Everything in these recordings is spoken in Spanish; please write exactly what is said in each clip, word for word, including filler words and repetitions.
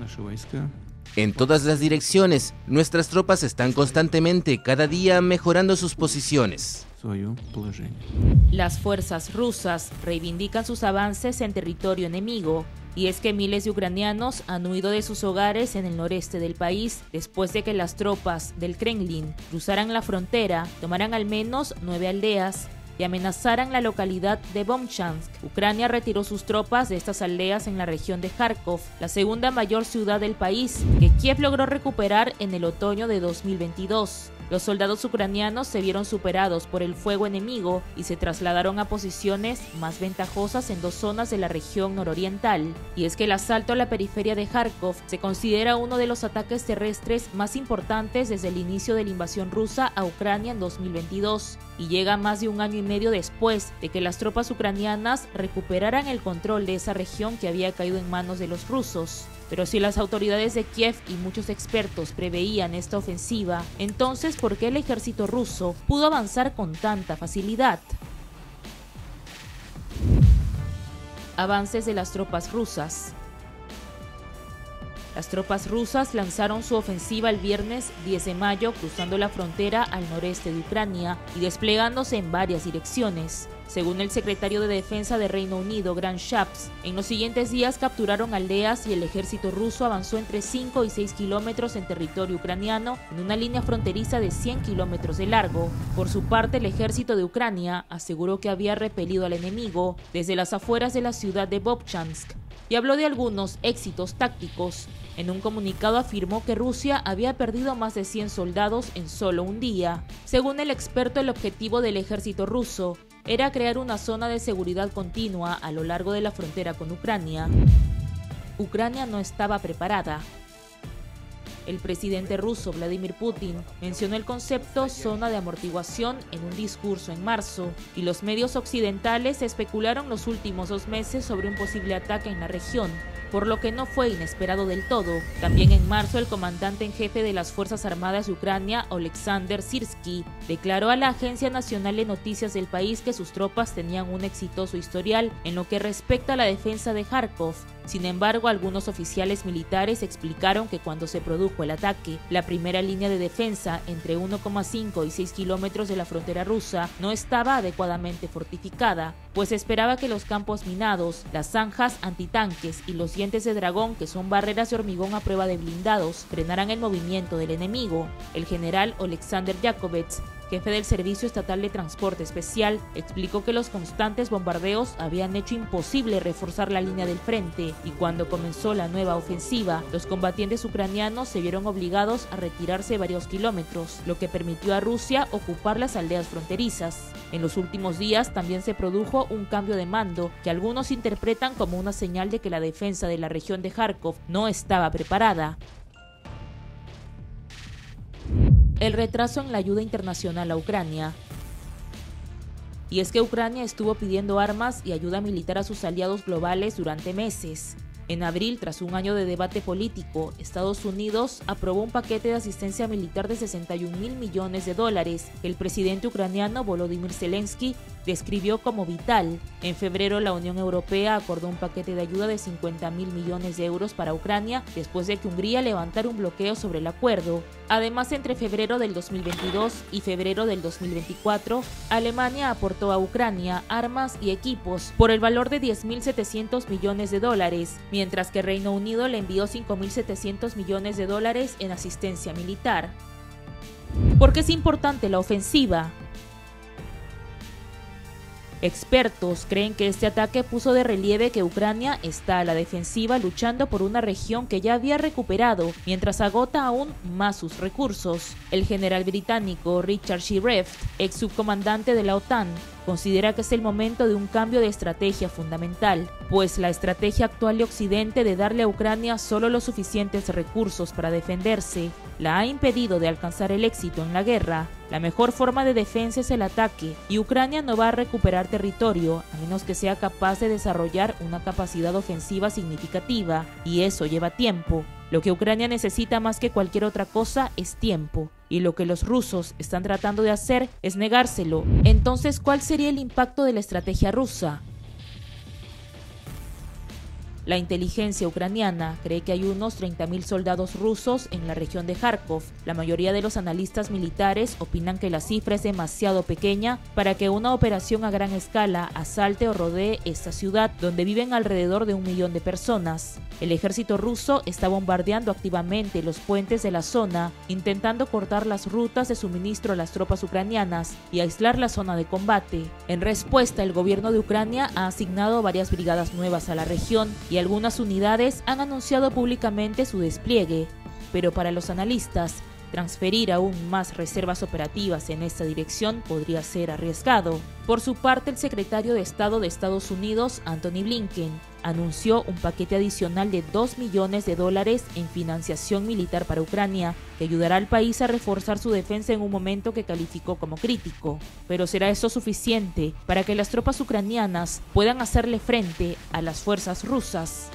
En todas las direcciones, nuestras tropas están constantemente, cada día, mejorando sus posiciones. Las fuerzas rusas reivindican sus avances en territorio enemigo, y es que miles de ucranianos han huido de sus hogares en el noreste del país después de que las tropas del Kremlin cruzaran la frontera, tomaran al menos nueve aldeas y amenazaran la localidad de Bomchansk. Ucrania retiró sus tropas de estas aldeas en la región de Kharkov, la segunda mayor ciudad del país, que Kiev logró recuperar en el otoño de dos mil veintidós. Los soldados ucranianos se vieron superados por el fuego enemigo y se trasladaron a posiciones más ventajosas en dos zonas de la región nororiental. Y es que el asalto a la periferia de Kharkov se considera uno de los ataques terrestres más importantes desde el inicio de la invasión rusa a Ucrania en dos mil veintidós, y llega más de un año y medio después de que las tropas ucranianas recuperaran el control de esa región que había caído en manos de los rusos. Pero si las autoridades de Kiev y muchos expertos preveían esta ofensiva, entonces ¿por qué el ejército ruso pudo avanzar con tanta facilidad? Avances de las tropas rusas. Las tropas rusas lanzaron su ofensiva el viernes diez de mayo, cruzando la frontera al noreste de Ucrania y desplegándose en varias direcciones. Según el secretario de Defensa de Reino Unido, Grant Shapps, en los siguientes días capturaron aldeas y el ejército ruso avanzó entre cinco y seis kilómetros en territorio ucraniano en una línea fronteriza de cien kilómetros de largo. Por su parte, el ejército de Ucrania aseguró que había repelido al enemigo desde las afueras de la ciudad de Vovchansk y habló de algunos éxitos tácticos. En un comunicado afirmó que Rusia había perdido más de cien soldados en solo un día. Según el experto, el objetivo del ejército ruso era crear una zona de seguridad continua a lo largo de la frontera con Ucrania. Ucrania no estaba preparada. El presidente ruso Vladimir Putin mencionó el concepto zona de amortiguación en un discurso en marzo, y los medios occidentales especularon los últimos dos meses sobre un posible ataque en la región, por lo que no fue inesperado del todo. También en marzo, el comandante en jefe de las Fuerzas Armadas de Ucrania, Oleksandr Syrskyi, declaró a la Agencia Nacional de Noticias del país que sus tropas tenían un exitoso historial en lo que respecta a la defensa de Kharkov. Sin embargo, algunos oficiales militares explicaron que cuando se produjo el ataque, la primera línea de defensa entre uno coma cinco y seis kilómetros de la frontera rusa no estaba adecuadamente fortificada, pues esperaba que los campos minados, las zanjas antitanques y los dientes de dragón, que son barreras de hormigón a prueba de blindados, frenaran el movimiento del enemigo. El general Oleksandr Yakovets, jefe del Servicio Estatal de Transporte Especial, explicó que los constantes bombardeos habían hecho imposible reforzar la línea del frente, y cuando comenzó la nueva ofensiva, los combatientes ucranianos se vieron obligados a retirarse varios kilómetros, lo que permitió a Rusia ocupar las aldeas fronterizas. En los últimos días también se produjo un cambio de mando que algunos interpretan como una señal de que la defensa de la región de Kharkov no estaba preparada. El retraso en la ayuda internacional a Ucrania. Y es que Ucrania estuvo pidiendo armas y ayuda militar a sus aliados globales durante meses. En abril, tras un año de debate político, Estados Unidos aprobó un paquete de asistencia militar de sesenta y un mil millones de dólares que el presidente ucraniano Volodymyr Zelensky describió como vital. En febrero, la Unión Europea acordó un paquete de ayuda de cincuenta mil millones de euros para Ucrania después de que Hungría levantara un bloqueo sobre el acuerdo. Además, entre febrero del dos mil veintidós y febrero del dos mil veinticuatro, Alemania aportó a Ucrania armas y equipos por el valor de diez mil setecientos millones de dólares, mientras que Reino Unido le envió cinco mil setecientos millones de dólares en asistencia militar. ¿Por qué es importante la ofensiva? Expertos creen que este ataque puso de relieve que Ucrania está a la defensiva luchando por una región que ya había recuperado, mientras agota aún más sus recursos. El general británico Richard Shirreff, ex subcomandante de la OTAN, considera que es el momento de un cambio de estrategia fundamental, pues la estrategia actual de Occidente de darle a Ucrania solo los suficientes recursos para defenderse la ha impedido de alcanzar el éxito en la guerra. La mejor forma de defensa es el ataque, y Ucrania no va a recuperar territorio a menos que sea capaz de desarrollar una capacidad ofensiva significativa, y eso lleva tiempo. Lo que Ucrania necesita más que cualquier otra cosa es tiempo, y lo que los rusos están tratando de hacer es negárselo. Entonces, ¿cuál sería el impacto de la estrategia rusa? La inteligencia ucraniana cree que hay unos treinta mil soldados rusos en la región de Kharkov. La mayoría de los analistas militares opinan que la cifra es demasiado pequeña para que una operación a gran escala asalte o rodee esta ciudad, donde viven alrededor de un millón de personas. El ejército ruso está bombardeando activamente los puentes de la zona, intentando cortar las rutas de suministro a las tropas ucranianas y aislar la zona de combate. En respuesta, el gobierno de Ucrania ha asignado varias brigadas nuevas a la región y algunas unidades han anunciado públicamente su despliegue, pero para los analistas, transferir aún más reservas operativas en esta dirección podría ser arriesgado. Por su parte, el secretario de Estado de Estados Unidos, Antony Blinken, anunció un paquete adicional de dos millones de dólares en financiación militar para Ucrania, que ayudará al país a reforzar su defensa en un momento que calificó como crítico. Pero ¿será esto suficiente para que las tropas ucranianas puedan hacerle frente a las fuerzas rusas?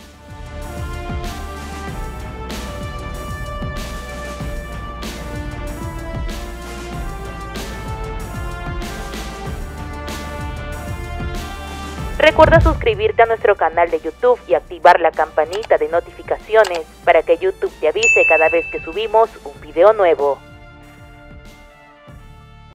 Recuerda suscribirte a nuestro canal de YouTube y activar la campanita de notificaciones para que YouTube te avise cada vez que subimos un video nuevo.